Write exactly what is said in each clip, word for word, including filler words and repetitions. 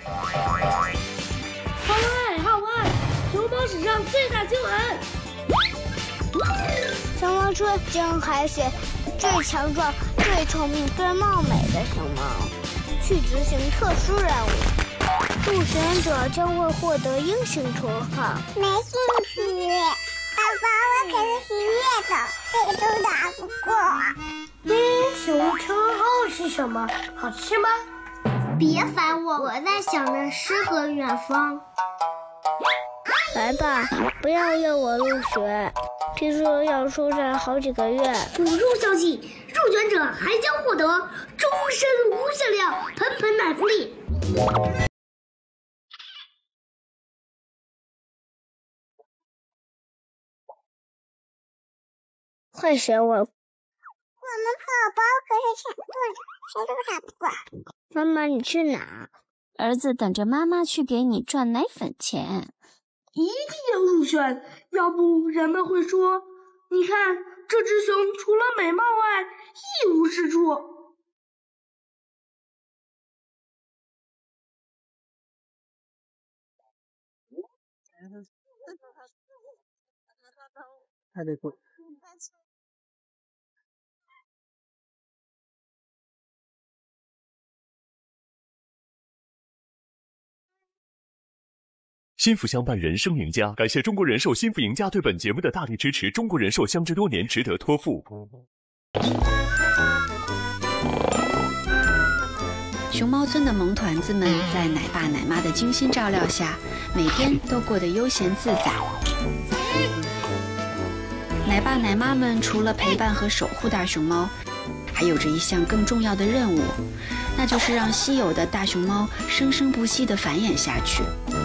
号外号外！熊猫史上最大新闻！ 熊猫村将海选最强壮、最聪明、最貌美的熊猫，去执行特殊任务。入选者将会获得英雄绰号。 没兴趣，爸爸，我可是喜悦的，谁都打不过。 英雄称号是什么？好吃吗？ 别烦我，我在想着诗和远方。来吧，不要要我入学，听说要出战好几个月。 补充消息，入选者还将获得终身无限量盆盆奶福利。 快选我！我们宝宝可是强壮，谁都打不过。 妈妈，你去哪？ 儿子等着妈妈去给你赚奶粉钱。 一定要入选，要不人们会说，你看这只熊除了美貌外一无是处。 太得过。 新福相伴，人生赢家。感谢中国人寿新福赢家对本节目的大力支持。中国人寿相知多年，值得托付。 熊猫村的萌团子们在奶爸奶妈的精心照料下，每天都过得悠闲自在。奶爸奶妈们除了陪伴和守护大熊猫，还有着一项更重要的任务，那就是让稀有的大熊猫生生不息地繁衍下去。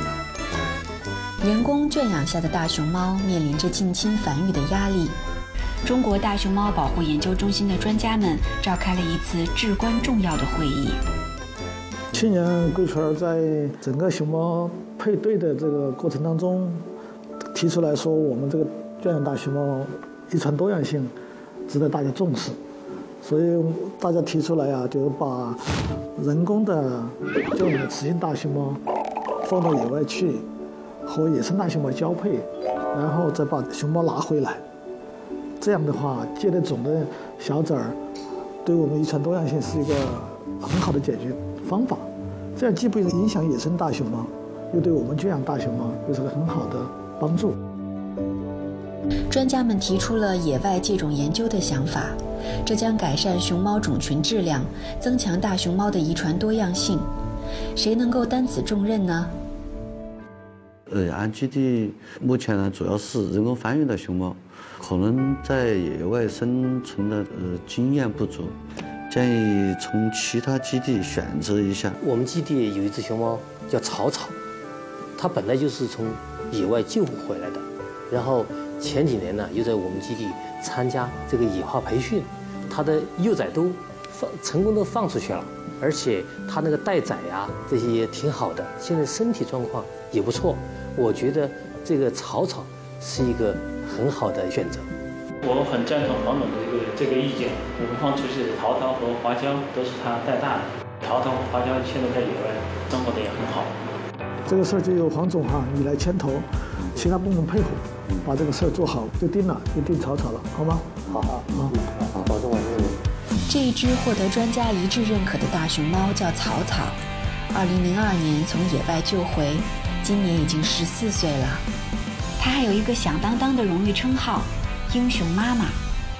人工圈养下的大熊猫面临着近亲繁育的压力。中国大熊猫保护研究中心的专家们召开了一次至关重要的会议。 去年贵圈在整个熊猫配对的这个过程当中，提出来说，我们这个圈养大熊猫遗传多样性值得大家重视，所以大家提出来啊，就是把人工的圈养的雌性大熊猫放到野外去，和野生大熊猫交配，然后再把熊猫拿回来。这样的话，借的种的小崽儿，对我们遗传多样性是一个很好的解决方法。这样既不影响野生大熊猫，又对我们圈养大熊猫有是个很好的帮助。 专家们提出了野外借种研究的想法，这将改善熊猫种群质量，增强大熊猫的遗传多样性。谁能够担此重任呢？ 呃，俺基地目前呢，主要是人工繁育的熊猫，可能在野外生存的呃经验不足，建议从其他基地选择一下。 我们基地有一只熊猫叫草草，它本来就是从野外救回来的，然后前几年呢又在我们基地参加这个野化培训，它的幼崽都放成功的放出去了，而且它那个待崽呀这些也挺好的，现在身体状况也不错。我觉得这个草草是一个很好的选择。 我很赞同黄总的这个这个意见。我们放出去的淘淘和花椒都是他带大的，淘淘和花椒现在在野外生活的也很好。 这个事儿就由黄总哈你来牵头，其他部门配合，把这个事儿做好，就定了，就定草草了，好吗？ 好好好， 好，保证完成。 这一只获得专家一致认可的大熊猫叫草草，二零零二年从野外救回，今年已经十四岁了。它还有一个响当当的荣誉称号——英雄妈妈。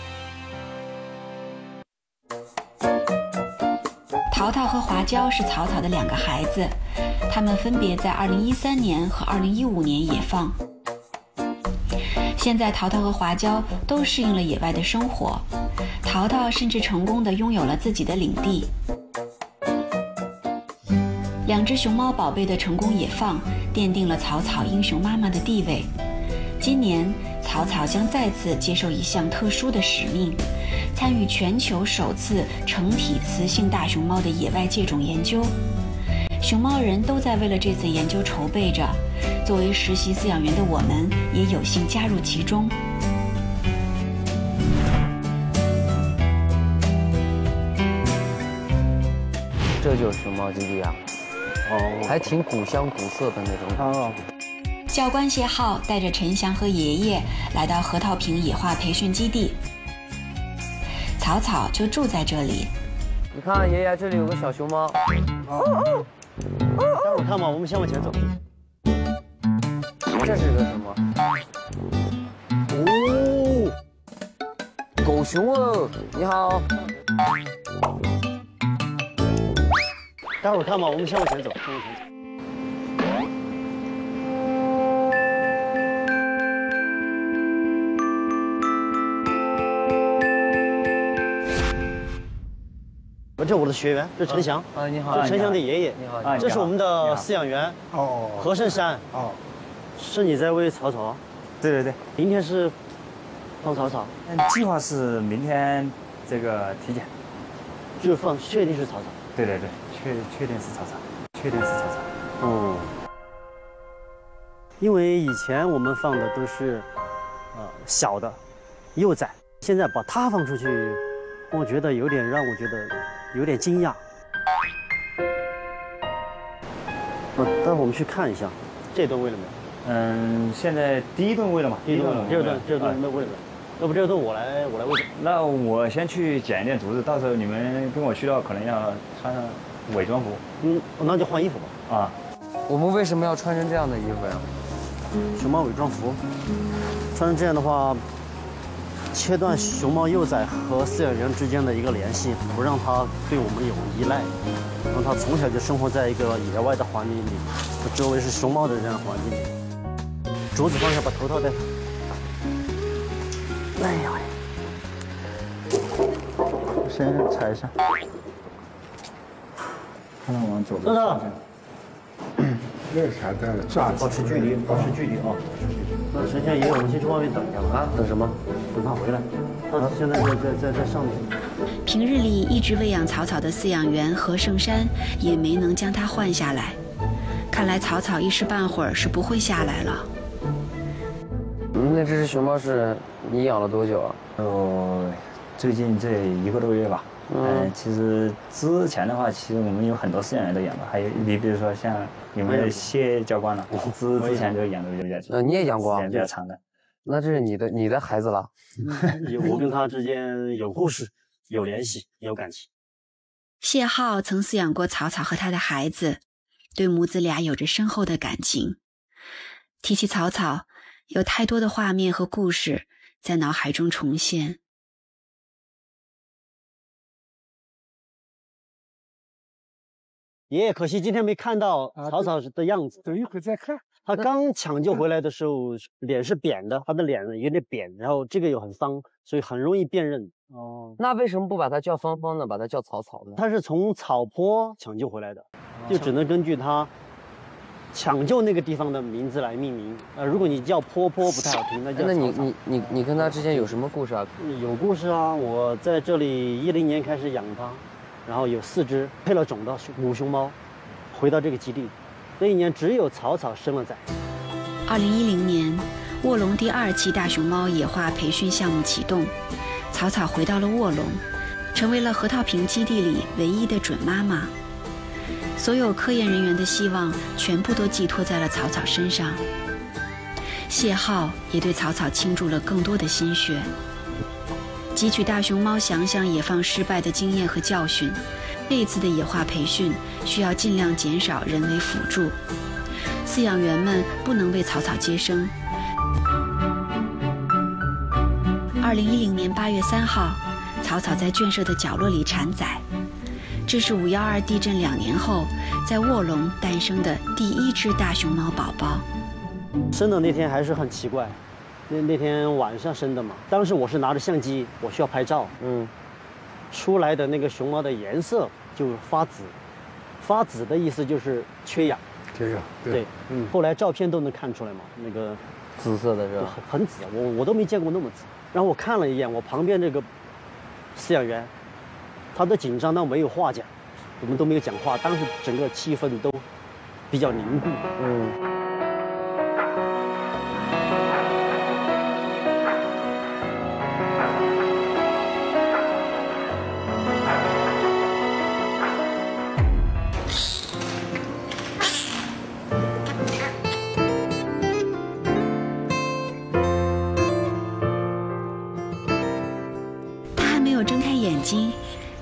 淘淘和华娇是草草的两个孩子，他们分别在二零一三年和二零一五年野放。现在淘淘和华娇都适应了野外的生活，淘淘甚至成功地拥有了自己的领地。两只熊猫宝贝的成功野放，奠定了草草英雄妈妈的地位。今年，草草将再次接受一项特殊的使命，参与全球首次成体雌性大熊猫的野外借种研究。熊猫人都在为了这次研究筹备着，作为实习饲养员的我们也有幸加入其中。 这就是熊猫基地啊！ 哦，还挺古香古色的那种。哦。 教官谢浩带着陈翔和爷爷来到河套坪野化培训基地，草草就住在这里。 你看，爷爷，这里有个小熊猫。 哦。待会儿看吧，我们先往前走。 这是个什么？哦，狗熊哦，你好。 待会儿看吧，我们先往前走，先往前走。这是我的学员，这是陈翔。 啊，你好。 这是陈翔的爷爷。 你好。 这是我们的饲养员。哦。何胜山。哦。是你在喂草草？ 对对对。 明天是放草草。 嗯，计划是明天这个体检。 就放，确定是草草。 对对对，确确定是草草，确定是草草。 哦。因为以前我们放的都是，呃，小的，幼崽，现在把它放出去，我觉得有点让我觉得。有点惊讶，呃，待会儿我们去看一下，这顿喂了没有？ 嗯，现在第一顿喂了嘛， 第一顿喂了，第二顿第二顿没喂了，要不这顿我来我来喂。 那我先去捡一点竹子，到时候你们跟我去的话，可能要穿上伪装服。 嗯，那就换衣服吧。 啊， 我们为什么要穿成这样的衣服呀？ 熊猫伪装服，穿成这样的话。切断熊猫幼崽和饲养员之间的一个联系，不让它对我们有依赖，让它从小就生活在一个野外的环境里，周围是熊猫的这样的环境里。竹子放下，把头套戴上。哎呀， 先踩一下，看看往左边。 等等。 那啥的，炸保持距离，保持距离啊！那陈先爷，我们先去外面等一下啊！等什么？等他回来。他现在在在在在上面。 平日里一直喂养草草的饲养员何胜山也没能将它换下来，看来草草一时半会儿是不会下来了。 嗯，那这只熊猫是你养了多久啊？ 哦，最近这一个多月吧。嗯、呃，其实之前的话，其实我们有很多饲养员都养过，还有你比如说像你们的谢教官了，之之前就养的比较久。 呃，你也养过， 时间比较长的。 那这是你的你的孩子了。 我跟他之间有故事、有联系、有感情。 谢浩曾饲养过草草和他的孩子，对母子俩有着深厚的感情。提起草草，有太多的画面和故事在脑海中重现。 爷爷，可惜今天没看到草草的样子。 等一会儿再看。 他刚抢救回来的时候，脸是扁的，他的脸有点扁，然后这个又很脏，所以很容易辨认。 哦，那为什么不把它叫芳芳呢？把它叫草草呢？ 他是从草坡抢救回来的，就只能根据他抢救那个地方的名字来命名。呃，如果你叫坡坡不太好听，那叫草草。 那你你你你跟他之间有什么故事啊？ 有故事啊！我在这里一零年开始养它。然后有四只配了种的母熊猫，回到这个基地，那一年只有草草生了崽。 二零一零年，卧龙第二期大熊猫野化培训项目启动，草草回到了卧龙，成为了河套坪基地里唯一的准妈妈。所有科研人员的希望全部都寄托在了草草身上。谢浩也对草草倾注了更多的心血。汲取大熊猫想想野放失败的经验和教训，这一次的野化培训需要尽量减少人为辅助，饲养员们不能为草草接生。二零一零年八月三号，草草在圈舍的角落里产崽，这是五幺二地震两年后在卧龙诞生的第一只大熊猫宝宝。 生的那天还是很奇怪。那那天晚上生的嘛，当时我是拿着相机，我需要拍照，嗯，出来的那个熊猫的颜色就发紫，发紫的意思就是缺氧， 缺氧，对， 对嗯，后来照片都能看出来嘛，那个紫色的是吧？ 很很紫，我我都没见过那么紫。然后我看了一眼我旁边这个饲养员，他的紧张到没有话讲，我们都没有讲话，当时整个气氛都比较凝固，嗯。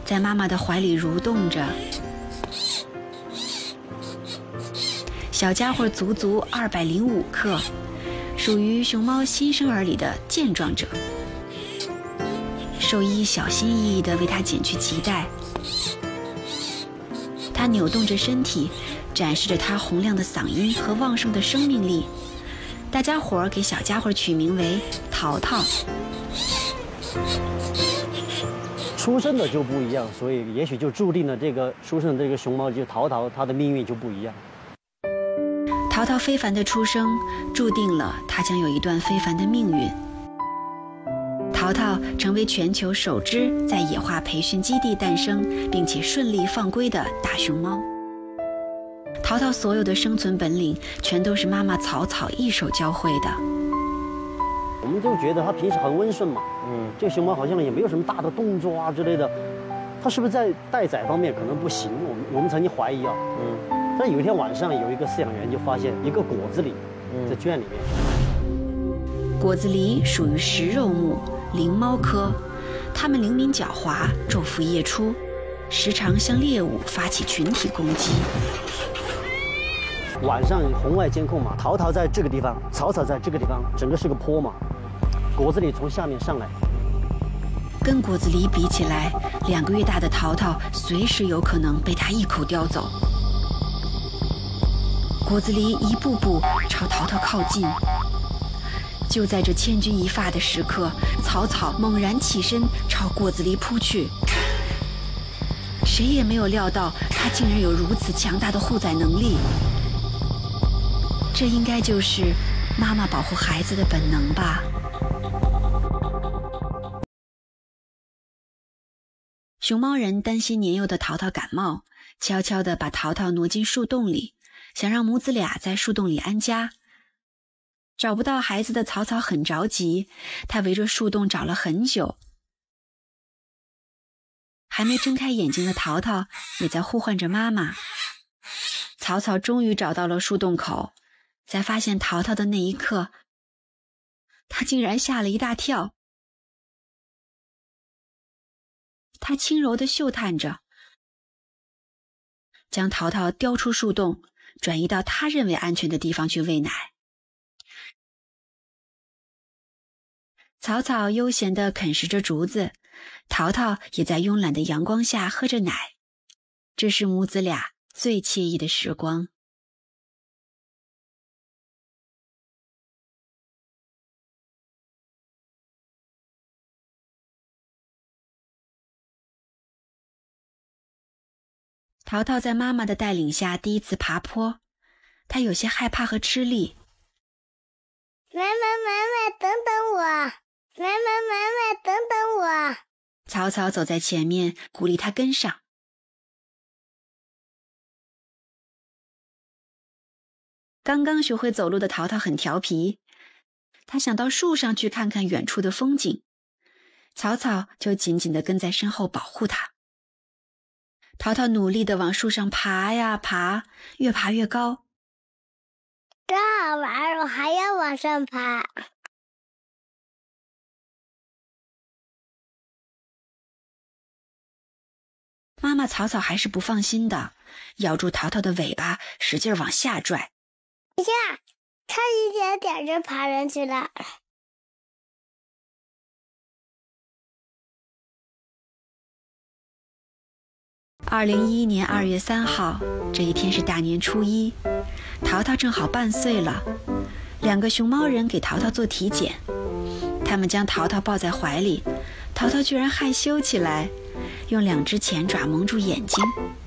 在妈妈的怀里蠕动着。小家伙足足二百零五克，属于熊猫新生儿里的健壮者。兽医小心翼翼地为它剪去脐带，它扭动着身体，展示着它洪亮的嗓音和旺盛的生命力。大家伙儿给小家伙取名为淘淘。 出生的就不一样，所以也许就注定了这个出生的这个熊猫就淘淘，它的命运就不一样。 淘淘非凡的出生，注定了它将有一段非凡的命运。淘淘成为全球首只在野化培训基地诞生并且顺利放归的大熊猫。淘淘所有的生存本领，全都是妈妈草草一手教会的。 我们就觉得它平时很温顺嘛，嗯，这个熊猫好像也没有什么大的动作啊之类的，它是不是在待宰方面可能不行？我们我们曾经怀疑啊，嗯。但有一天晚上，有一个饲养员就发现一个果子狸在圈里面。 果子狸属于食肉目灵猫科，它们灵敏狡猾，昼伏夜出，时常向猎物发起群体攻击。 晚上红外监控嘛，淘淘在这个地方，草草在这个地方，整个是个坡嘛，果子狸从下面上来。 跟果子狸比起来，两个月大的淘淘随时有可能被它一口叼走。果子狸一步步朝淘淘靠近，就在这千钧一发的时刻，草草猛然起身朝果子狸扑去。谁也没有料到它竟然有如此强大的护崽能力，这应该就是妈妈保护孩子的本能吧。熊猫人担心年幼的淘淘感冒，悄悄地把淘淘挪进树洞里，想让母子俩在树洞里安家。找不到孩子的草草很着急，他围着树洞找了很久。还没睁开眼睛的淘淘也在呼唤着妈妈。草草终于找到了树洞口，在发现淘淘的那一刻，他竟然吓了一大跳。他轻柔地嗅探着，将淘淘叼出树洞，转移到他认为安全的地方去喂奶。草草悠闲地啃食着竹子，淘淘也在慵懒的阳光下喝着奶，这是母子俩最惬意的时光。淘淘在妈妈的带领下第一次爬坡，他有些害怕和吃力。 妈妈，妈妈，等等我！妈妈，妈妈，等等我！ 草草走在前面，鼓励他跟上。刚刚学会走路的淘淘很调皮，他想到树上去看看远处的风景，草草就紧紧地跟在身后保护他。淘淘努力地往树上爬呀爬，越爬越高。 真好玩，我还要往上爬。 妈妈草草还是不放心的，咬住淘淘的尾巴，使劲往下拽。 呀，差一点点就爬上去了。 二零一一年二月三号，这一天是大年初一，淘淘正好半岁了。两个熊猫人给淘淘做体检，他们将淘淘抱在怀里，淘淘居然害羞起来，用两只前爪蒙住眼睛。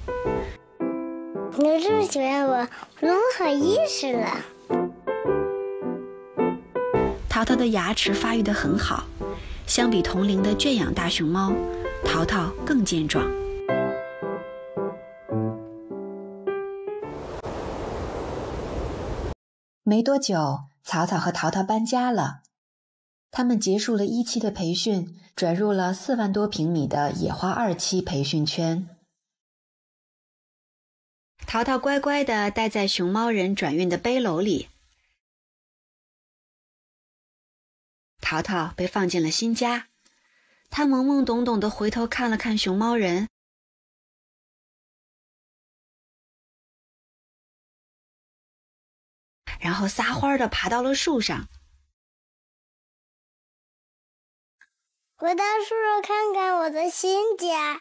你这么喜欢我，我都不好意思了。 淘淘的牙齿发育得很好，相比同龄的圈养大熊猫，淘淘更健壮。没多久，草草和淘淘搬家了。他们结束了一期的培训，转入了四万多平米的野花二期培训圈。淘淘乖乖地待在熊猫人转运的背篓里。淘淘被放进了新家，他懵懵懂懂地回头看了看熊猫人， 然后撒欢地爬到了树上。 我到树上看看我的新家。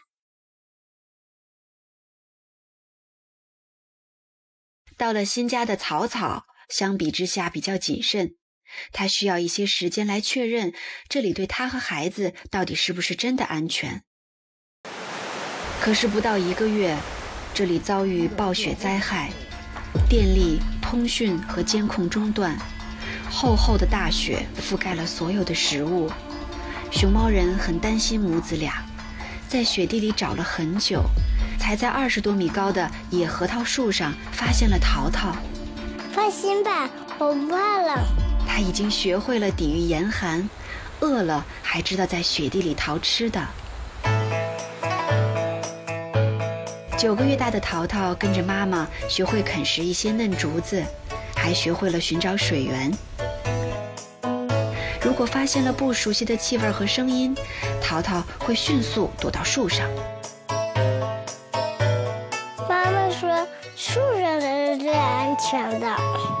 到了新家的草草，相比之下比较谨慎，他需要一些时间来确认这里对他和孩子到底是不是真的安全。可是不到一个月，这里遭遇暴雪灾害，电力、通讯和监控中断，厚厚的大雪覆盖了所有的食物。熊猫人很担心母子俩，在雪地里找了很久，才在二十多米高的野核桃树上发现了淘淘。 放心吧，我不怕冷。 他已经学会了抵御严寒，饿了还知道在雪地里淘吃的。九个月大的淘淘跟着妈妈学会啃食一些嫩竹子，还学会了寻找水源。如果发现了不熟悉的气味和声音，淘淘会迅速躲到树上。 妈妈说，树上才是最安全的。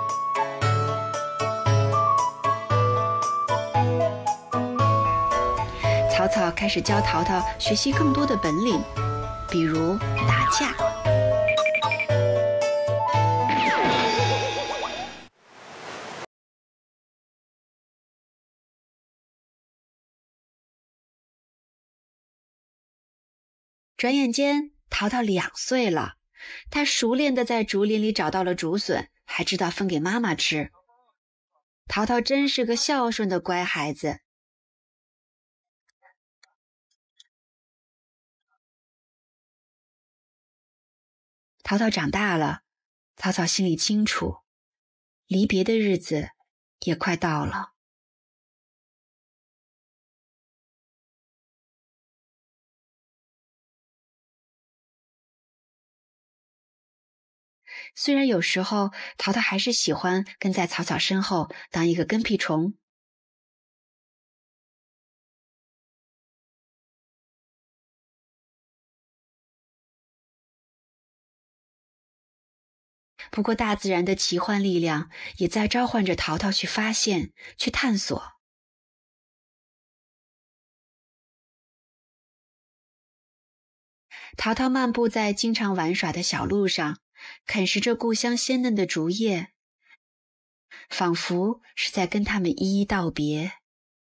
草草开始教淘淘学习更多的本领，比如打架。转眼间，淘淘两岁了，他熟练地在竹林里找到了竹笋，还知道分给妈妈吃。淘淘真是个孝顺的乖孩子。淘淘长大了，草草心里清楚，离别的日子也快到了。虽然有时候淘淘还是喜欢跟在草草身后当一个跟屁虫，不过大自然的奇幻力量也在召唤着淘淘去发现，去探索。淘淘漫步在经常玩耍的小路上，啃食着故乡鲜嫩的竹叶，仿佛是在跟他们一一道别。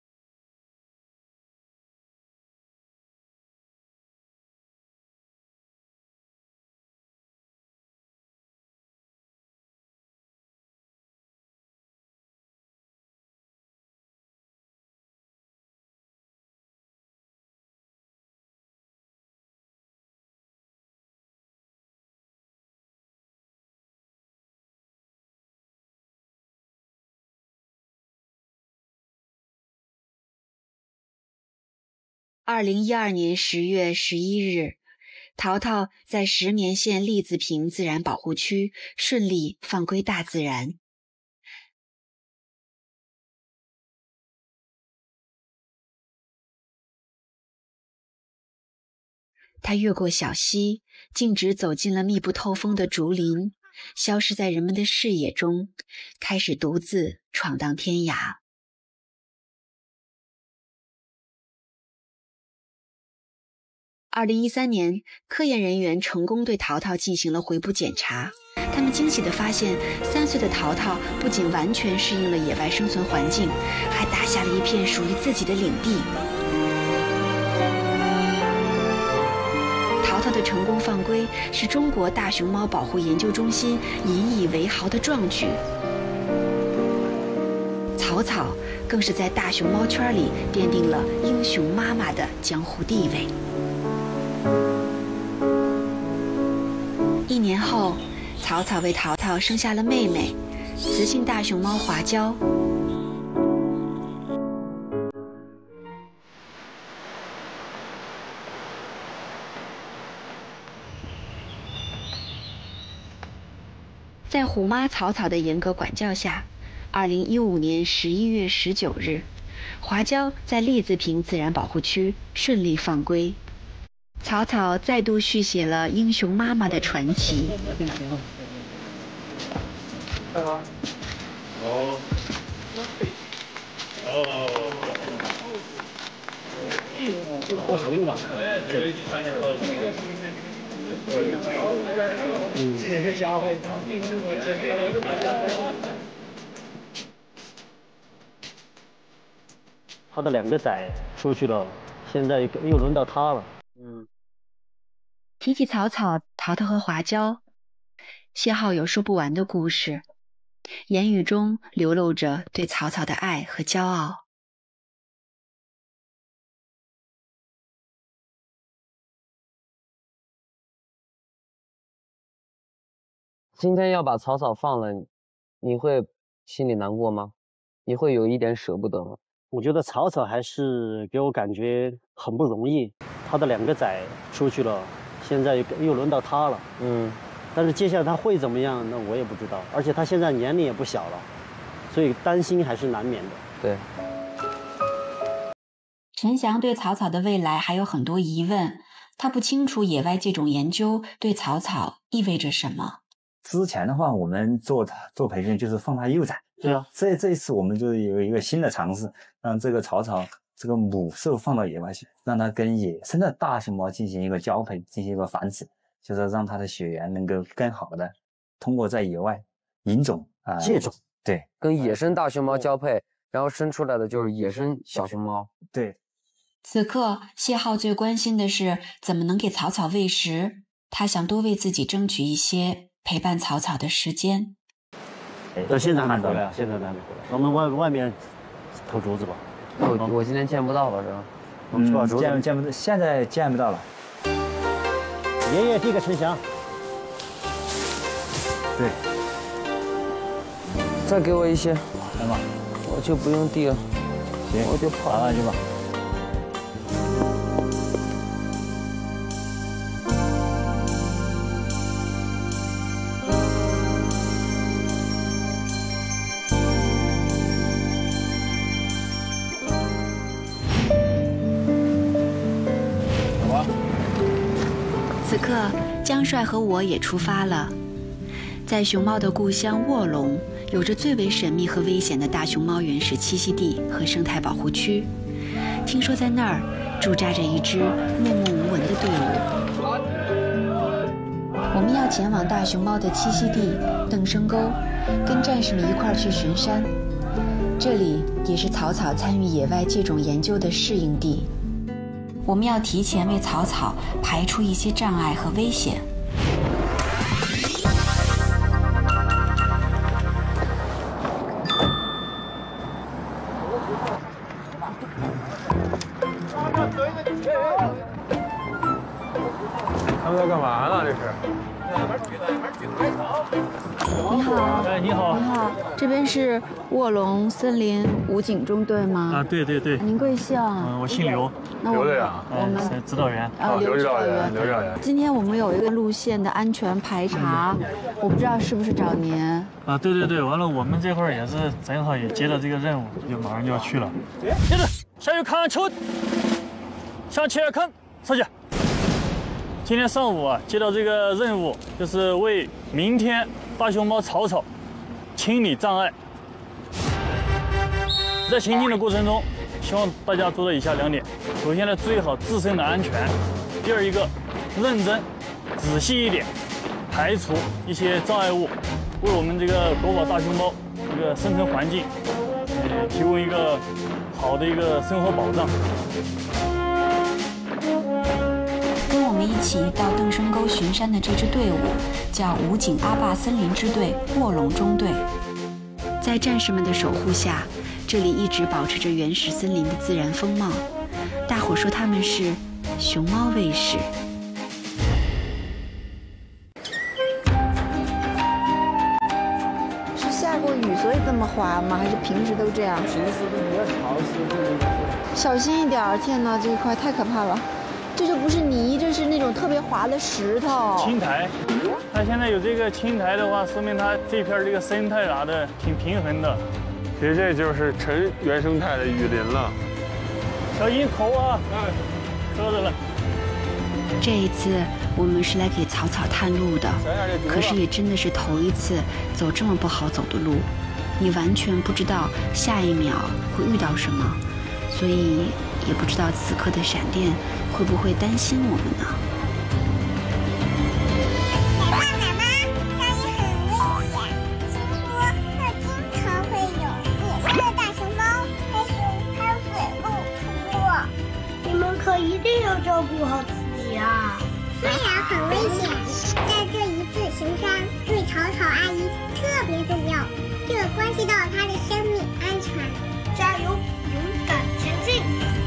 二零一二年十月十一日，淘淘在石棉县栗子坪自然保护区顺利放归大自然。他越过小溪，径直走进了密不透风的竹林，消失在人们的视野中，开始独自闯荡天涯。二零一三年，科研人员成功对淘淘进行了回捕检查。他们惊喜地发现，三岁的淘淘不仅完全适应了野外生存环境，还打下了一片属于自己的领地。淘淘的成功放归是中国大熊猫保护研究中心引以为豪的壮举。草草更是在大熊猫圈里奠定了英雄妈妈的江湖地位。一年后，草草为淘淘生下了妹妹，雌性大熊猫华娇。在虎妈草草的严格管教下，二零一五年十一月十九日，华娇在栗子坪自然保护区顺利放归。草草再度续写了英雄妈妈的传奇。 哦。哦。 多少用吧？嗯，这个家伙。他的两个崽出去了，现在又轮到他了。嗯。 提起草草、淘淘和华娇，谢浩有说不完的故事，言语中流露着对草草的爱和骄傲。 今天要把草草放了，你会心里难过吗？你会有一点舍不得吗？ 我觉得草草还是给我感觉很不容易，他的两个崽出去了，现在又轮到他了。嗯，但是接下来他会怎么样，那我也不知道。而且他现在年龄也不小了，所以担心还是难免的。 对。 陈翔对草草的未来还有很多疑问，他不清楚野外这种研究对草草意味着什么。 之前的话，我们做做培训就是放它幼崽。对啊，这这一次我们就是有一个新的尝试，让这个草草这个母兽放到野外去，让它跟野生的大熊猫进行一个交配，进行一个繁殖，就是让它的血缘能够更好的通过在野外引种啊、呃、 借种， 对， 跟野生大熊猫交配，然后生出来的就是野生小熊猫。 对。 此刻，谢浩最关心的是怎么能给草草喂食，他想多为自己争取一些陪伴草草的时间。 那现在还没回来，现在还没回来。我们外外面投竹子吧。 我我今天见不到了，是吧？ 嗯，见见不到，现在见不到了。 爷爷递给陈翔。 对。 再给我一些。 来吧。 我就不用递了。 行， 我就跑了去吧。 此刻，江帅和我也出发了。在熊猫的故乡卧龙，有着最为神秘和危险的大熊猫原始栖息地和生态保护区。听说在那儿驻扎着一支默默无闻的队伍。我们要前往大熊猫的栖息地邓生沟，跟战士们一块儿去巡山。这里也是草草参与野外借种研究的适应地。我们要提前为草草排除一些障碍和危险。 他们在干嘛呢？这是？ 你好， 哎，你好， 你好，这边是卧龙森林武警中队吗？ 啊，对对对。 您贵姓？ 嗯，我姓刘。 那我们我们指导员。 啊，刘指导员， 刘指导员。 今天我们有一个路线的安全排查，我不知道是不是找您。 啊，对对对，完了，我们这块儿也是正好也接到这个任务，就马上就要去了。接着，下去看球，向前看，上去。今天上午啊，接到这个任务，就是为明天大熊猫草草清理障碍。在行进的过程中，希望大家做到以下两点：首先呢，注意好自身的安全；第二一个，认真、仔细一点，排除一些障碍物，为我们这个国宝大熊猫这个生存环境，呃，提供一个好的一个生活保障。 跟我们一起到邓生沟巡山的这支队伍叫武警阿坝森林支队卧龙中队。在战士们的守护下，这里一直保持着原始森林的自然风貌。大伙说他们是熊猫卫士。 是下过雨所以这么滑吗？还是平时都这样？ 平时都比较潮湿。 小心一点儿！天哪，这一块太可怕了。这就不是泥，这是那种特别滑的石头。 青苔，它现在有这个青苔的话，说明它这片这个生态啥的挺平衡的。 其实这就是纯原生态的雨林了。 小心口啊！哎，磕着了。 这一次我们是来给草草探路的，可是也真的是头一次走这么不好走的路。 你完全不知道下一秒会遇到什么，所以也不知道此刻的闪电会不会担心我们呢？ 奶爸奶妈，下雨很危险，听说那经常会有野生的大熊猫、黑熊还有水鹿出没。 你们可一定要照顾好自己啊！ 虽然很危险，但这一次行山对草草阿姨特别重要，这关系到她的生命安全。 加油，勇敢前进！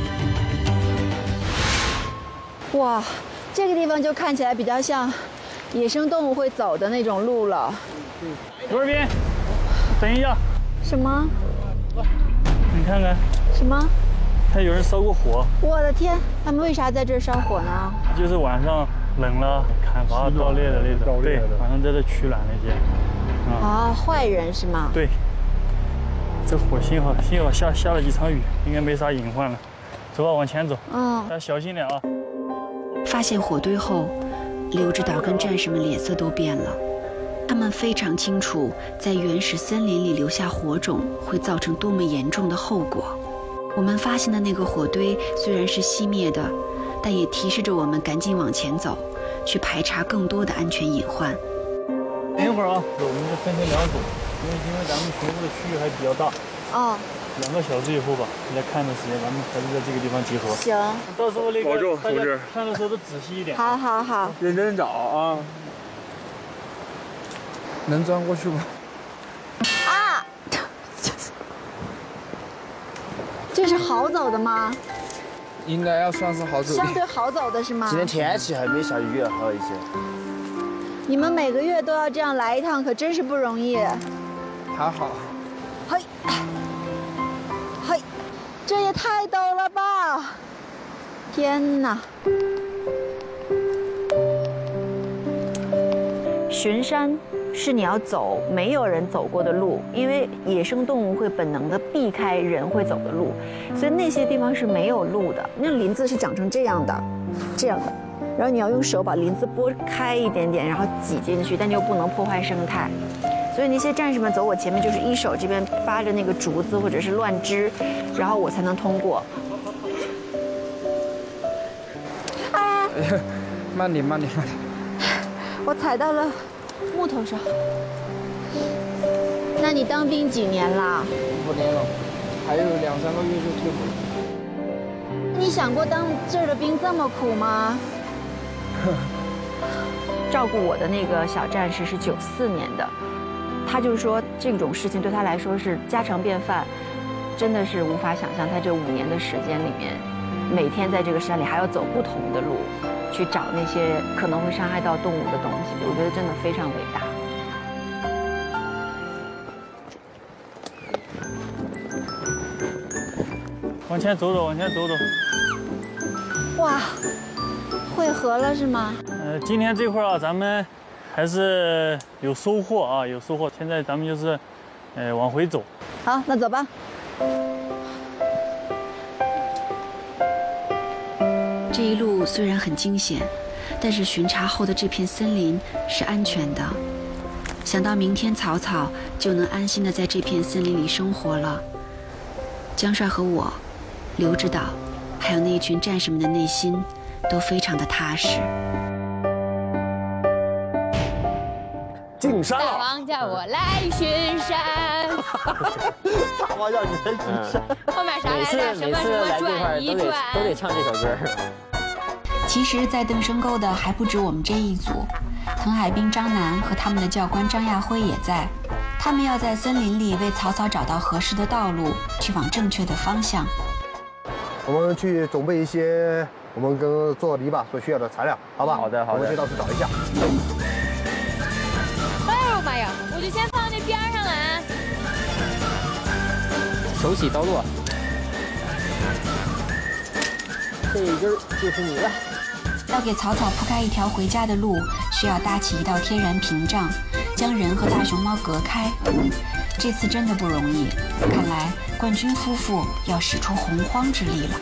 哇，这个地方就看起来比较像野生动物会走的那种路了。 刘二斌，等一下。 什么？ 你看看。 什么？ 看有人烧过火。 我的天，他们为啥在这儿烧火呢？ 就是晚上冷了，砍伐盗猎的那种。对，晚上在这取暖那些。 啊，坏人是吗？ 对。这火幸好幸好下下了几场雨，应该没啥隐患了。走吧，往前走。 嗯。 大家小心点啊。 发现火堆后，刘指导跟战士们脸色都变了。他们非常清楚，在原始森林里留下火种会造成多么严重的后果。我们发现的那个火堆虽然是熄灭的，但也提示着我们赶紧往前走，去排查更多的安全隐患。 等一会儿啊，我们就分成两组，因为因为咱们巡逻的区域还比较大。 哦。 两个小时以后吧，来看的时间，咱们还是在这个地方集合。 行。 到时候那个保重，同志。 看的时候都仔细一点。 好好好。 认真找啊。能钻过去吗？ 啊！这是好走的吗？ 应该要算是好走的。 相对好走的是吗？ 今天天气还没下雨，还有一些。 你们每个月都要这样来一趟，可真是不容易。 还好。 嘿，嘿，这也太陡了吧！天哪！巡山是你要走没有人走过的路，因为野生动物会本能的避开人会走的路，所以那些地方是没有路的。那林子是长成这样的，这样的，然后你要用手把林子拨开一点点，然后挤进去，但又不能破坏生态。所以那些战士们走我前面，就是一手这边扒着那个竹子或者是乱枝，然后我才能通过。啊！ 慢点，慢点，慢点。 我踩到了木头上。那你当兵几年啦？ 五年了，还有两三个月就退伍了。 你想过当这儿的兵这么苦吗？照顾我的那个小战士是九四年的。他就是说，这种事情对他来说是家常便饭，真的是无法想象。他这五年的时间里面，每天在这个山里还要走不同的路，去找那些可能会伤害到动物的东西，我觉得真的非常伟大。 往前走走，往前走走。 哇，汇合了是吗？ 呃，今天这块啊，咱们。还是有收获啊，有收获。现在咱们就是，呃，往回走。 好，那走吧。 这一路虽然很惊险，但是巡查后的这片森林是安全的。想到明天草草就能安心的在这片森林里生活了，江帅和我、刘指导，还有那一群战士们的内心都非常的踏实。 进山了！ 大王叫我来巡山。 大王叫你来巡山。 后面啥来着？什么什么转一转， 都得唱这首歌。 其实，在登深沟的还不止我们这一组，滕海滨、张楠和他们的教官张亚辉也在。他们要在森林里为草草找到合适的道路，去往正确的方向。 我们去准备一些我们跟做篱笆所需要的材料，好吧？ 好的，好的。 我们去到处找一下。 哎呦妈呀！我就先放那边上啊。 手起刀落。 这一根就是你了。 要给草草铺开一条回家的路，需要搭起一道天然屏障，将人和大熊猫隔开。这次真的不容易，看来冠军夫妇要使出洪荒之力了。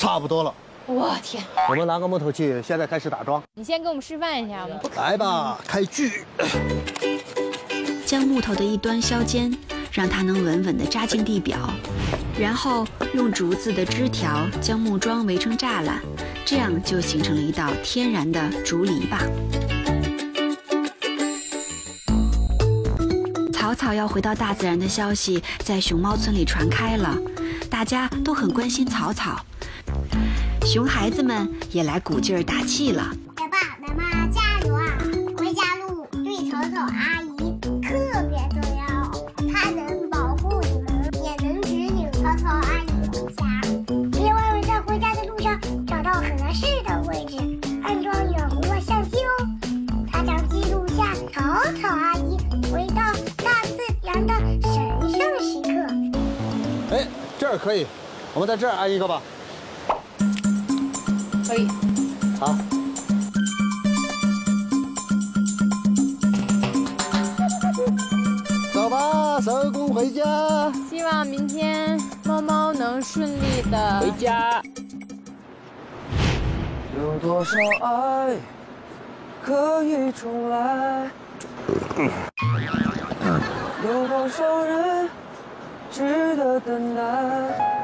差不多了。 我天！ 我们拿个木头去，现在开始打桩。 你先给我们示范一下，我们不可来吧，开锯。 将木头的一端削尖，让它能稳稳地扎进地表，然后用竹子的枝条将木桩围成栅栏，这样就形成了一道天然的竹篱笆。草草要回到大自然的消息在熊猫村里传开了，大家都很关心草草，熊孩子们也来鼓劲儿打气了。 老爸老妈加油啊！回家路对草草阿姨特别重要，她能保护你们，也能指引草草阿姨回家。别忘了在回家的路上找到合适的位置，安装远红外相机哦。它将记录下草草阿姨回到大自然的神圣时刻。 哎，这儿可以，我们在这儿安一个吧。 可以。 好。走吧，收工回家。 希望明天猫猫能顺利的回家。有多少爱可以重来？有多少人值得等待？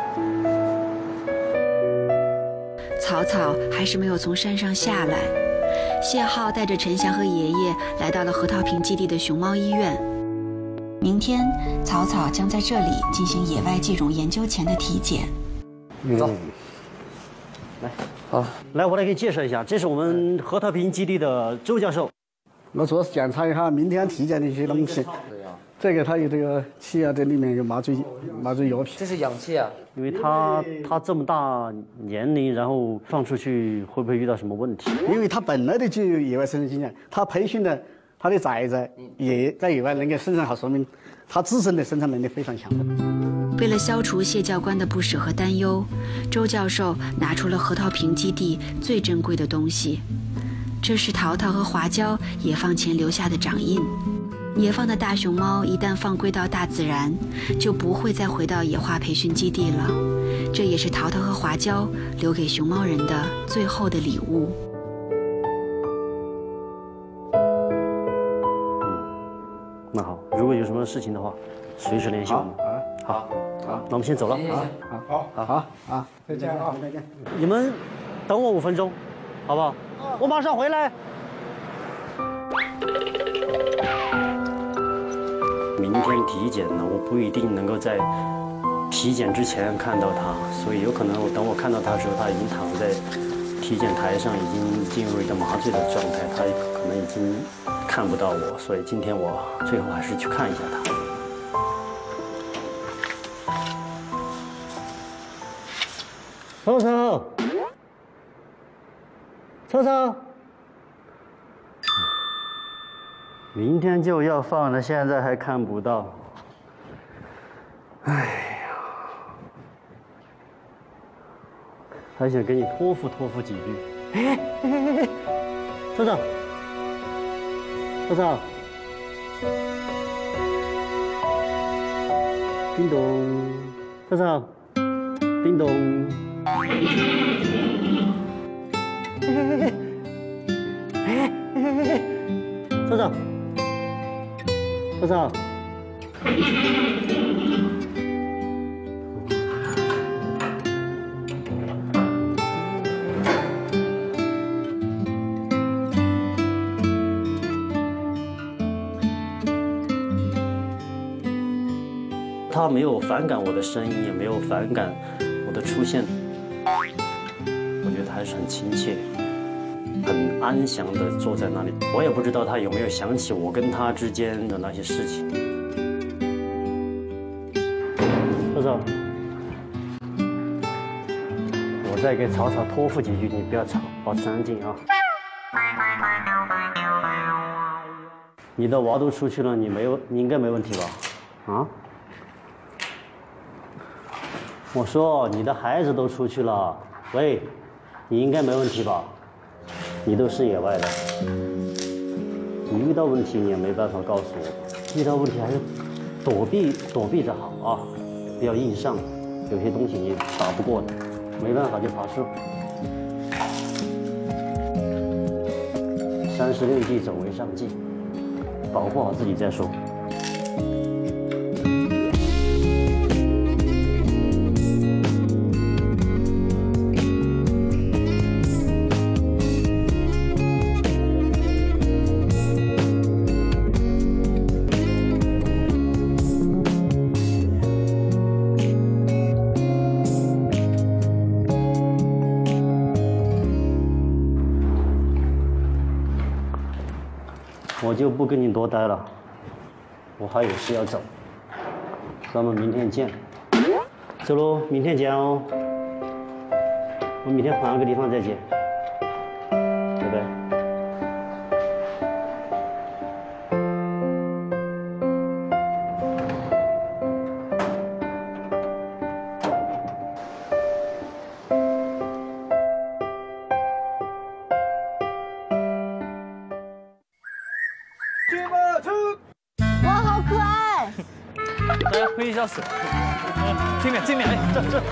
草草还是没有从山上下来。谢浩带着陈翔和爷爷来到了核桃坪基地的熊猫医院。明天，草草将在这里进行野外寄种研究前的体检。 走，来，好，来，我来给你介绍一下，这是我们核桃坪基地的周教授。 我主要是检查一下明天体检的一些东西。这个它有这个气啊，这里面有麻醉麻醉药品。 这是氧气啊。 因为他他这么大年龄，然后放出去会不会遇到什么问题？ 因为他本来的就有野外生存经验，他培训的他的崽子也在野外能够生产好，说明他自身的生产能力非常强。 为了消除谢教官的不舍和担忧，周教授拿出了核桃坪基地最珍贵的东西，这是淘淘和华娇野放前留下的掌印。野放的大熊猫一旦放归到大自然，就不会再回到野化培训基地了。这也是淘淘和华娇留给熊猫人的最后的礼物。 那好，如果有什么事情的话，随时联系我们。好，好，好，那我们先走了。 好，好，好，好，好，再见啊，再见。 你们等我五分钟，好不好？我马上回来。明天体检呢，我不一定能够在体检之前看到他，所以有可能我等我看到他的时候，他已经躺在体检台上，已经进入一个麻醉的状态，他可能已经看不到我，所以今天我最后还是去看一下他。臭臭，臭臭。明天就要放了，现在还看不到。哎呀，还想跟你托付托付几句。哎哎哎哎，臭臭，臭臭，叮咚，臭臭，叮咚。哎哎哎哎哎哎，臭臭。臭臭，他没有反感我的声音，也没有反感我的出现，我觉得还是很亲切。很安详地坐在那里，我也不知道他有没有想起我跟他之间的那些事情。臭臭，我再给草草托付几句，你不要吵，保持安静啊。你的娃都出去了，你没有，你应该没问题吧？啊？我说你的孩子都出去了，喂，你应该没问题吧？你都是野外的，你遇到问题你也没办法告诉我，遇到问题还是躲避躲避着好啊，不要硬上，有些东西你打不过的。 没办法就爬树。三十六计，走为上计，保护好自己再说。我就不跟你多待了，我还有事要走，咱们明天见。走喽，明天见哦。我们明天换个地方再见，拜拜。 哇，好可爱！ 大家挥一下手，这面这面，哎，这这这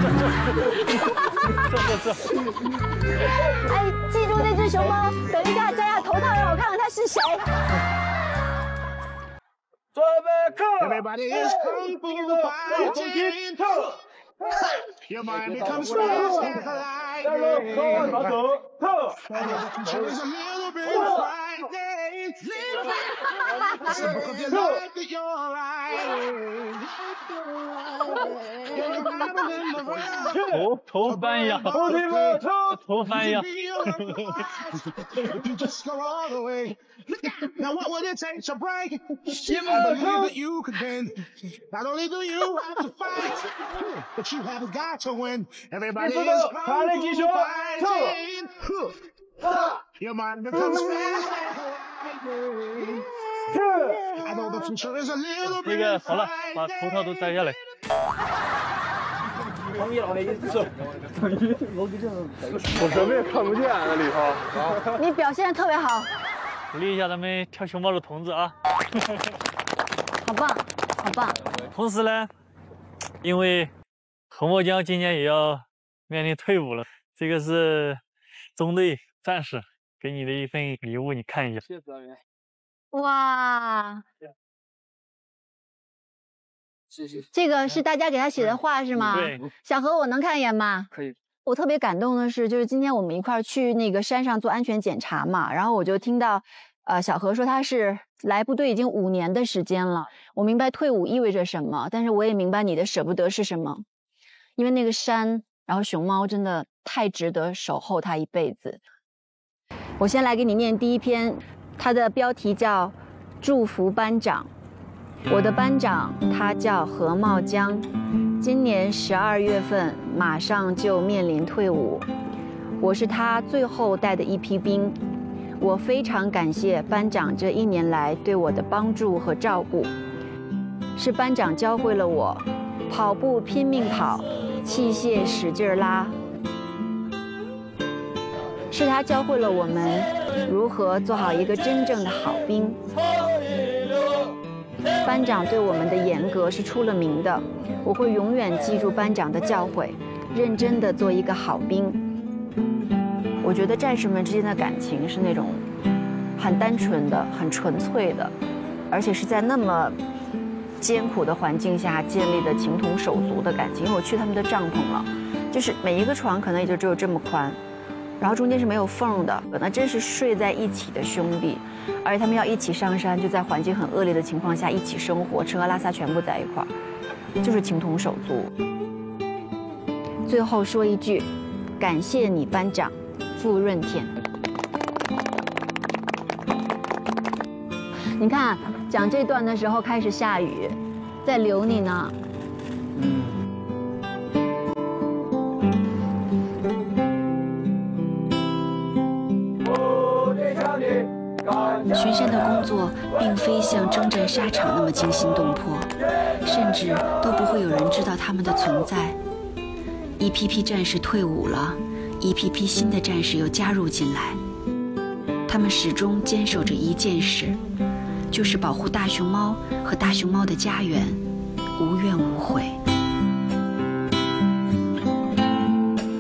这这这这。 哎，记住那只熊猫，等一下摘下头套，让我看看它是谁。 准备看 Everybody is kung fu fighting. Your mind becomes fast and colliding. There's a little bit frightening. It's the book of your life that you're writing. 头头翻一样，头翻一样。 You just go all the way. Now what would it take to break? I believe that you could win. Not only do you have to fight, but you have got to win. Everybody is fighting. Your mind becomes fast. I know the future is a little 那 bit 个好了，把头套都摘下来。 我什么也看不见那里头。 你表现得特别好， 鼓励一下咱们跳熊猫的同志啊！ 好棒，好棒。 同时呢，因为何墨江今年也要面临退伍了，这个是中队战士给你的一份礼物，你看一下。谢谢导员。 哇， 谢谢。 这个是大家给他写的话是吗？ 对。 小何，我能看一眼吗？ 可以。 我特别感动的是，就是今天我们一块儿去那个山上做安全检查嘛，然后我就听到，呃，小何说他是来部队已经五年的时间了。我明白退伍意味着什么，但是我也明白你的舍不得是什么，因为那个山，然后熊猫真的太值得守候它一辈子。我先来给你念第一篇，它的标题叫《祝福班长》。我的班长他叫何茂江，今年十二月份马上就面临退伍，我是他最后带的一批兵。我非常感谢班长这一年来对我的帮助和照顾，是班长教会了我跑步拼命跑，器械使劲拉，是他教会了我们如何做好一个真正的好兵。班长对我们的严格是出了名的，我会永远记住班长的教诲，认真的做一个好兵。我觉得战士们之间的感情是那种很单纯的、很纯粹的，而且是在那么艰苦的环境下建立的情同手足的感情。因为我去他们的帐篷了，就是每一个床可能也就只有这么宽，然后中间是没有缝的，那真是睡在一起的兄弟。而且他们要一起上山，就在环境很恶劣的情况下一起生活，吃喝拉撒全部在一块儿，就是情同手足。最后说一句，感谢你班长傅润田。你看讲这段的时候开始下雨，在留你呢。 巡山的工作并非像征战沙场那么惊心动魄，甚至都不会有人知道他们的存在。一批批战士退伍了，一批批新的战士又加入进来，他们始终坚守着一件事，就是保护大熊猫和大熊猫的家园，无怨无悔。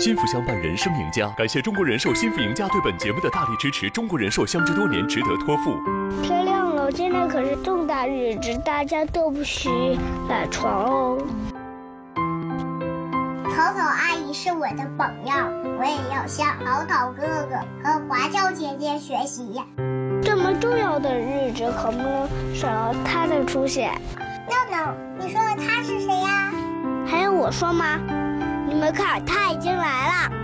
幸福相伴，人生赢家。感谢中国人寿幸福赢家对本节目的大力支持。中国人寿相知多年，值得托付。 天亮了，今天可是重大日子，大家都不许赖床哦。 草草阿姨是我的榜样，我也要向淘淘哥哥和华侨姐姐学习呀。 这么重要的日子，可不能少了他的出现。 闹闹，你说的他是谁呀？ 还用我说吗？你们看，他已经来了。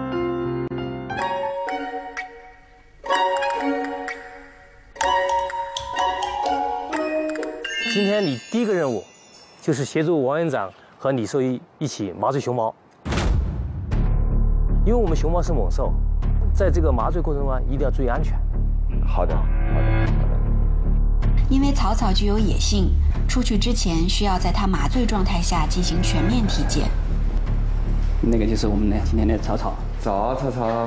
今天你第一个任务就是协助王园长和李兽医一起麻醉熊猫，因为我们熊猫是猛兽，在这个麻醉过程中一定要注意安全。 好的，好的，好的。 因为草草具有野性，出去之前需要在它麻醉状态下进行全面体检。 那个就是我们的今天的草草。 早，草草。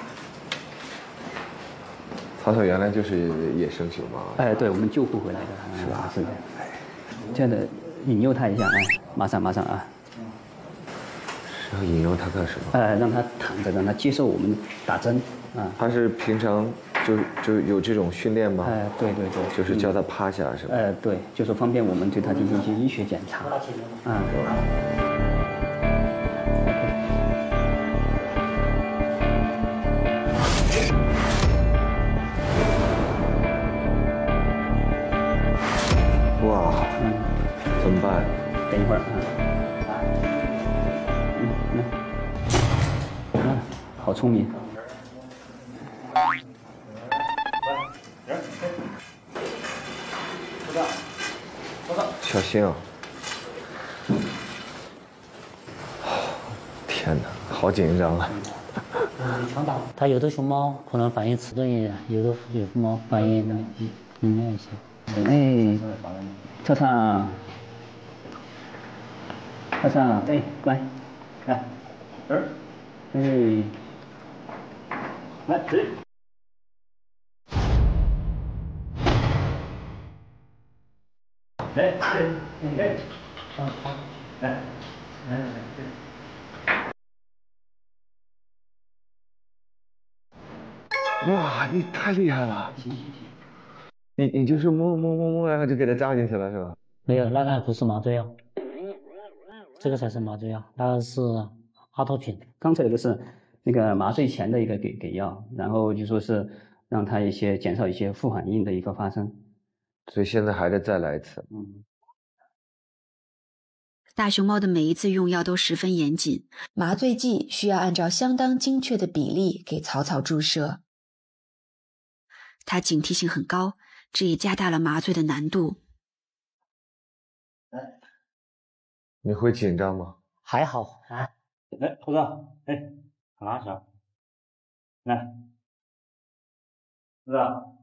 草草原来就是野生熊猫。 哎，对，我们救护回来的，是吧？是的。这样的引诱它一下，哎，马上马上啊。 是要引诱它干什么？ 呃，让它躺着，让它接受我们打针啊。 它是平常就就有这种训练吗？ 哎，对对对， 就是叫它趴下是吧？ 呃，对，就是方便我们对它进行一些医学检查。啊。 哇，嗯，怎么办？ 等一会儿啊。嗯，来，啊，好聪明。 小心啊！天哪，好紧张啊！ 它有的熊猫可能反应迟钝一点，有的有的猫反应明亮一些。 哎，超超，超超，哎，乖，来，二，哎，来，直。来，对，哎，好，好，来，来来来， 对。哇，你太厉害了！你你就是摸摸摸摸，然后就给它扎进去了是吧？ 没有，那个还不是麻醉药，这个才是麻醉药，那个是阿托品。 刚才那个是那个麻醉前的一个给给药，然后就说是让它一些减少一些副反应的一个发生。 所以现在还得再来一次。 嗯。 大熊猫的每一次用药都十分严谨，麻醉剂需要按照相当精确的比例给草草注射。它警惕性很高，这也加大了麻醉的难度。 你会紧张吗？ 还好啊。 哎，猴子，哎，拿起来，来，猴子，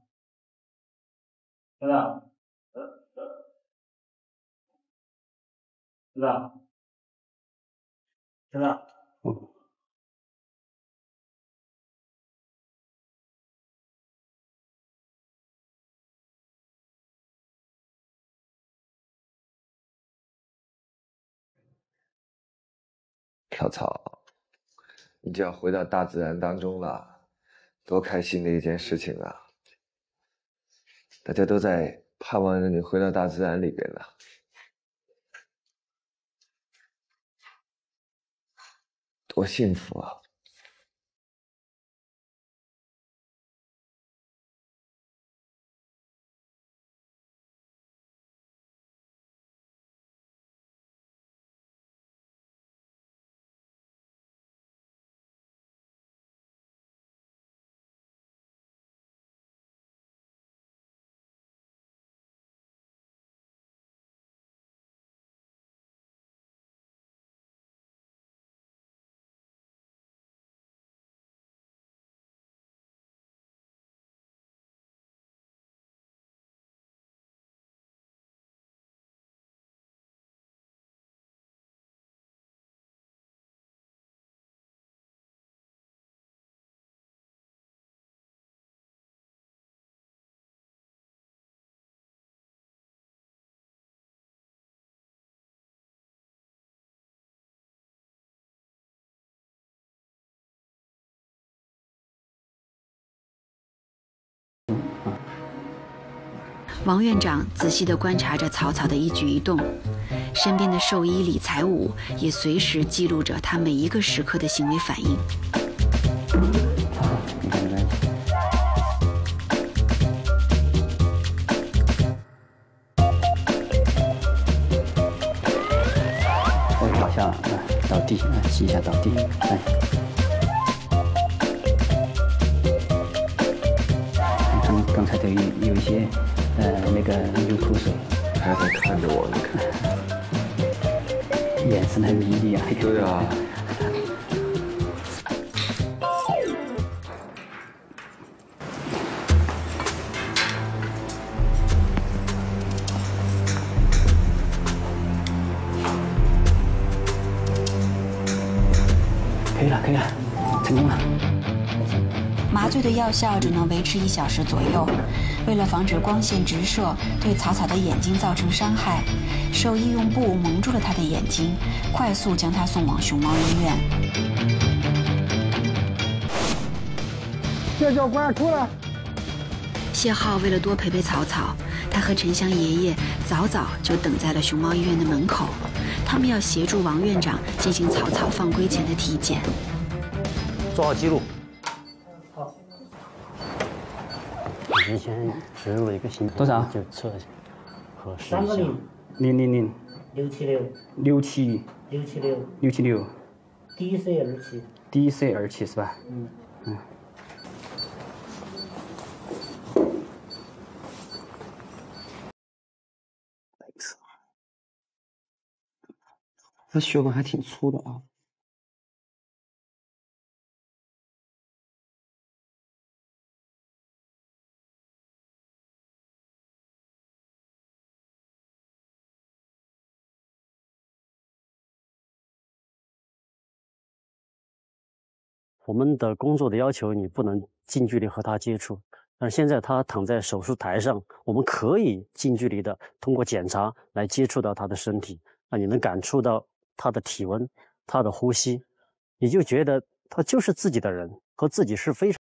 猴子，呃呃，猴子，猴子，嗯。 跳草，你就要回到大自然当中了，多开心的一件事情啊！大家都在盼望着你回到大自然里边呢，多幸福啊！ 王院长仔细地观察着草草的一举一动，身边的兽医李才武也随时记录着他每一个时刻的行为反应。 再往下，来到地，来吸一下到地，来。刚刚才都有有一些。 呃，那个流口水， 还在看着我，你看，眼神很迷离啊。 对啊。 可以了，可以了，成功了。 麻醉的药效只能维持一小时左右。为了防止光线直射对草草的眼睛造成伤害，兽医用布蒙住了他的眼睛，快速将他送往熊猫医院。 这教官出来。 谢浩为了多陪陪草草，他和陈香爷爷早早就等在了熊猫医院的门口，他们要协助王院长进行草草放归前的体检。 做好记录。 以前植入了一个新多少？ 就测一下，核实三个零零零零六七六六七六七六六七六 D C 二七 D C 二七是吧？ 嗯嗯。这血管还挺粗的啊。 我们的工作的要求，你不能近距离和他接触。但是现在他躺在手术台上，我们可以近距离的通过检查来接触到他的身体，那你能感触到他的体温、他的呼吸，你就觉得他就是自己的人，和自己是非常。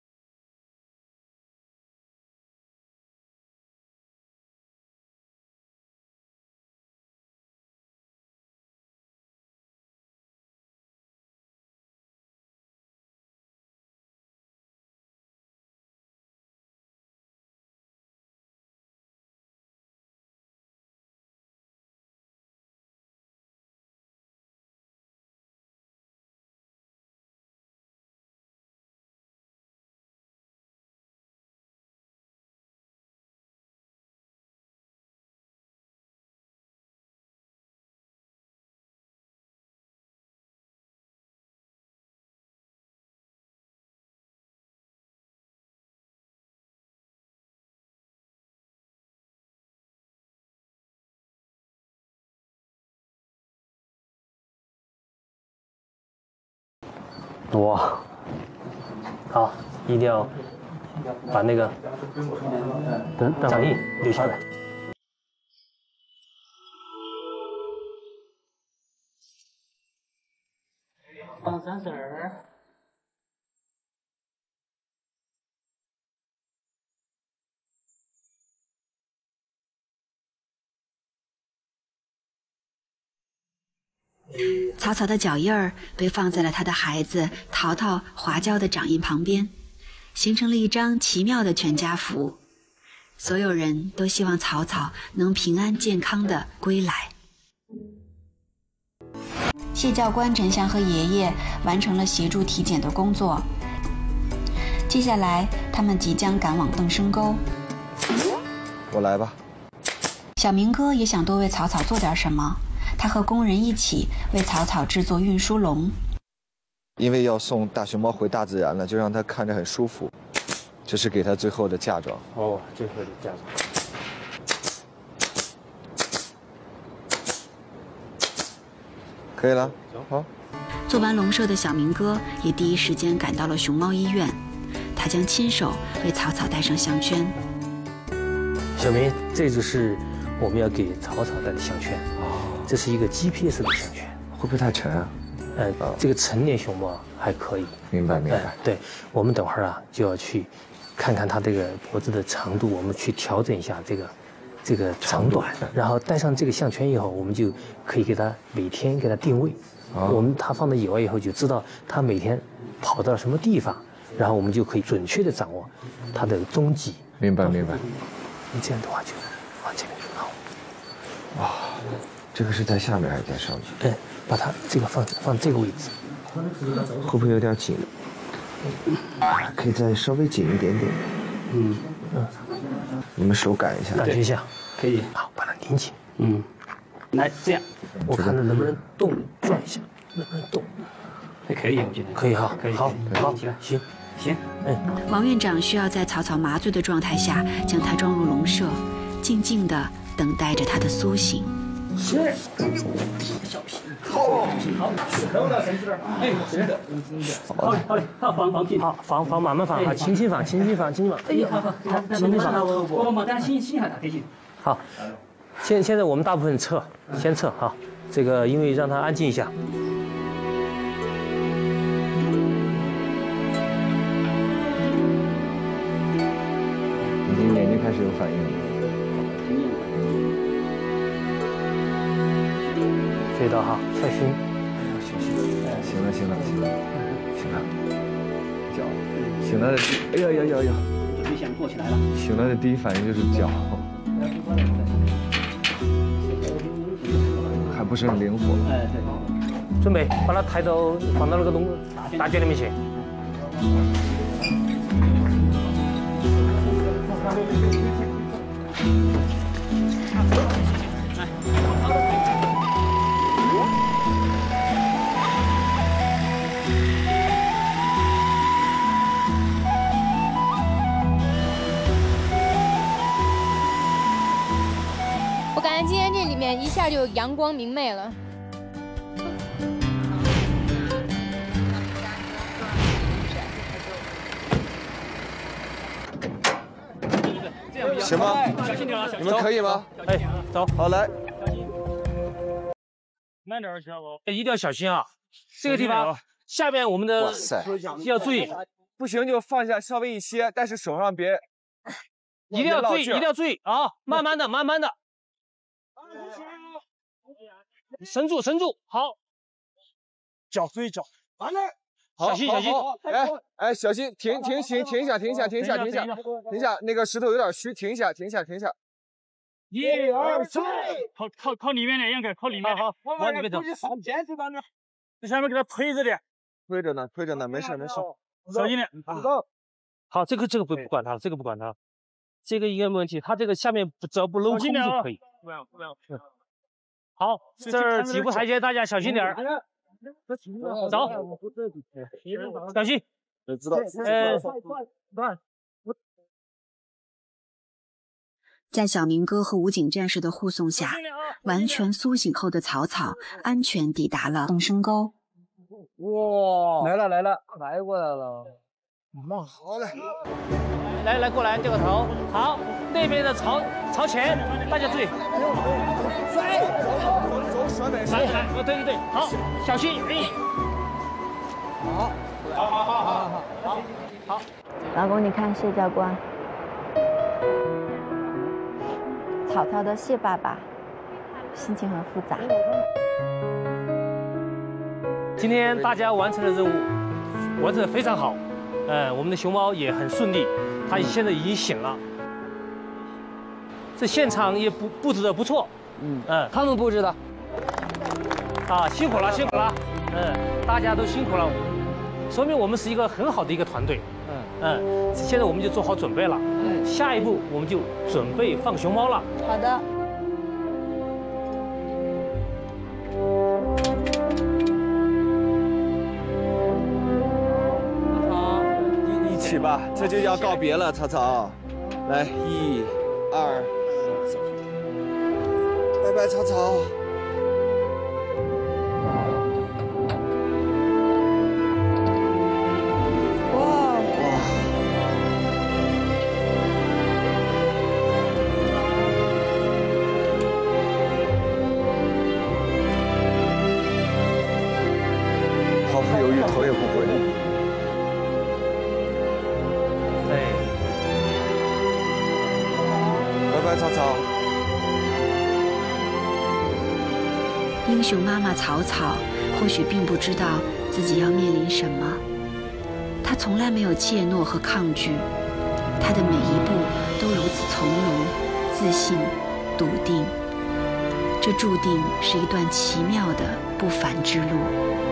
哇，好，一定要把那个等掌印留下来。 放三十二。 草草的脚印儿被放在了他的孩子淘淘华娇的掌印旁边，形成了一张奇妙的全家福。所有人都希望草草能平安健康的归来。谢教官、陈翔和爷爷完成了协助体检的工作，接下来他们即将赶往邓生沟。 我来吧。 小明哥也想多为草草做点什么。他和工人一起为草草制作运输笼， 因为要送大熊猫回大自然了，就让它看着很舒服。这是给它最后的嫁妆。 哦，最后的嫁妆。 可以了，好。 做完笼舍的小明哥也第一时间赶到了熊猫医院，他将亲手为草草戴上项圈。 小明，这就是我们要给草草戴的项圈。哦。这是一个 G P S 的项圈， 会不会太沉啊？ 呃，这个成年熊猫还可以。 明白明白。 呃、对，我们等会儿啊就要去看看它这个脖子的长度，我们去调整一下这个这个长短，然后带上这个项圈以后，我们就可以给它每天给它定位。哦、我们它放到野外以后，就知道它每天跑到什么地方，然后我们就可以准确的掌握它的踪迹。 明白明白。 你这样的话就往这边好。 哇，这个是在下面还是在上面？ 哎，把它这个放放这个位置， 会不会有点紧？可以再稍微紧一点点。 嗯嗯。 你们手感一下， 感觉一下， 可以。 好，把它拧紧。 嗯，来这样， 我看看能不能动，转一下，能不能动？ 还可以，我觉得可以哈， 可以， 好，好， 起来， 行， 行， 嗯。 王院长需要在草草麻醉的状态下将它装入笼舍，静静地等待着它的苏醒。 是，小心，好，好，等我到绳子这儿，哎，是的，好嘞，好嘞，好，放放平， 好，放放慢慢放，好，轻轻放，轻轻放，轻轻放， 哎呀，好好， 轻轻放， 我我们大家轻轻一下，打开心。 好，现现在我们大部分撤，先撤哈，这个因为让它安静一下。 已经眼睛开始有反应了。 飞到哈，小心， 小心。哎，行了，行了，行了，行了。脚，醒来的，哎呀呀呀呀！ 就想坐起来了。 醒来的第一反应就是脚，还不是很灵活。 哎，对。 准备把它抬到放到那个笼大卷里面去。 我感觉今天这里面一下就阳光明媚了。 行吗？你们可以吗？ 哎，走， 好来。 慢点，知道不？ 一定要小心啊！这个地方下面我们的要注意， 不行就放下，稍微一歇，但是手上别， 一定要注意，一定要注意啊！慢慢的，慢慢的，伸住，伸住，好， 脚注意脚，完了。 小心小心！ 哎哎，小心！停停停停一下，停一下，停一下，停一下，停一下！那个石头有点虚，停一下，停一下，停一下。 一二三，靠靠靠里面点，杨哥，靠里面。 好， 往里面走。这下面给它推着点。 推着呢，推着呢，没事没事。 小心点。 好，这个这个不不管它了，这个不管它，这个应该没问题。它这个下面只要不镂空就可以。 不要不要。 好，这儿几步台阶，大家小心点儿。走，小心。 知道。 呃， 在小明哥和武警战士的护送下，完全苏醒后的草草安全抵达了东升沟。 哇，来了来了，来过来了。 妈，好嘞。 来来过来，掉个头。好，那边的朝朝前，大家注意。 飞，走走甩北闪闪，哦对对对，好，小心，哎。 好，好好好好好好好。老公，你看谢教官，草草的谢爸爸，心情很复杂。 今天大家完成的任务，完成的非常好，呃，我们的熊猫也很顺利，它现在已经醒了。这现场也布布置的不错， 嗯嗯， 他们布置的， 啊，辛苦了辛苦了，嗯，大家都辛苦了，说明我们是一个很好的一个团队，嗯嗯，现在我们就做好准备了，嗯，下一步我们就准备放熊猫了。 好的。 起吧，这就要告别了，草草。来，一、二，走。拜拜，草草。哇哇！ 毫不犹豫，头也不回。拜拜，草草。 英雄妈妈草草或许并不知道自己要面临什么，她从来没有怯懦和抗拒，她的每一步都如此从容、自信、笃定。这注定是一段奇妙的不凡之路。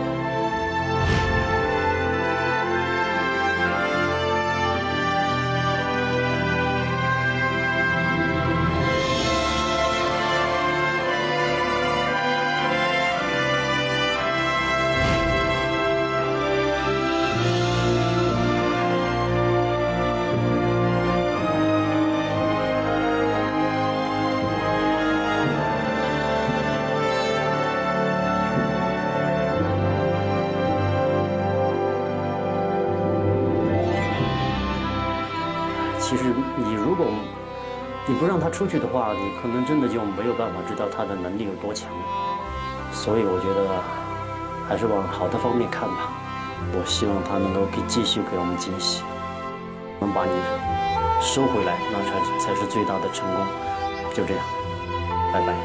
其实你如果你不让他出去的话，你可能真的就没有办法知道他的能力有多强。所以我觉得还是往好的方面看吧。我希望他能够给继续给我们惊喜，能把你收回来，那才才是最大的成功。就这样，拜拜。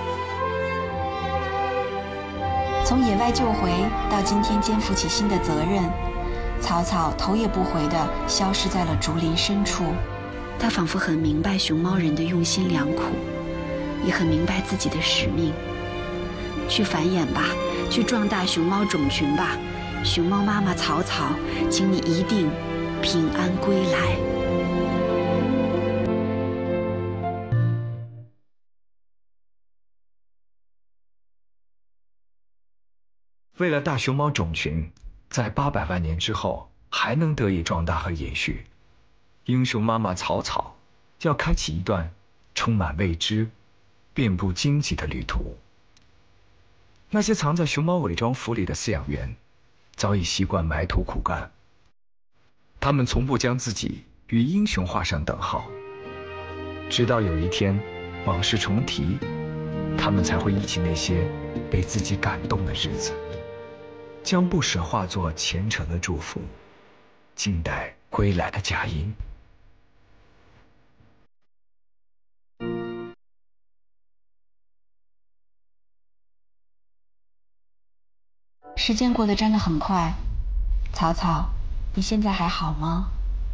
从野外救回到今天肩负起新的责任，草草头也不回地消失在了竹林深处。他仿佛很明白熊猫人的用心良苦，也很明白自己的使命。去繁衍吧，去壮大熊猫种群吧，熊猫妈妈草草，请你一定平安归来。 为了大熊猫种群在八百万年之后还能得以壮大和延续，英雄妈妈草草要开启一段充满未知、遍布荆棘的旅途。那些藏在熊猫伪装服里的饲养员早已习惯埋头苦干，他们从不将自己与英雄画上等号，直到有一天往事重提，他们才会忆起那些被自己感动的日子，将不舍化作虔诚的祝福，静待归来的佳音。 时间过得真的很快，草草，你现在还好吗？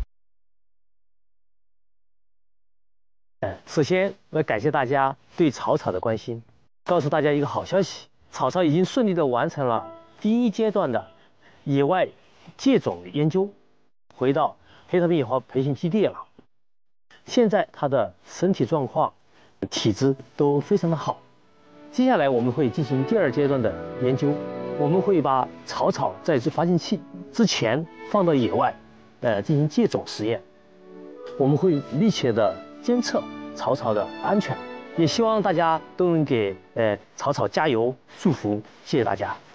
首先，我要感谢大家对草草的关心，告诉大家一个好消息：草草已经顺利地完成了第一阶段的野外借种研究，回到黑头皮野花培训基地了。现在它的身体状况、体质都非常的好。接下来我们会进行第二阶段的研究，我们会把草草在这发情期之前放到野外，呃，进行借种实验。我们会密切的监测草草的安全，也希望大家都能给呃草草加油，祝福，谢谢大家。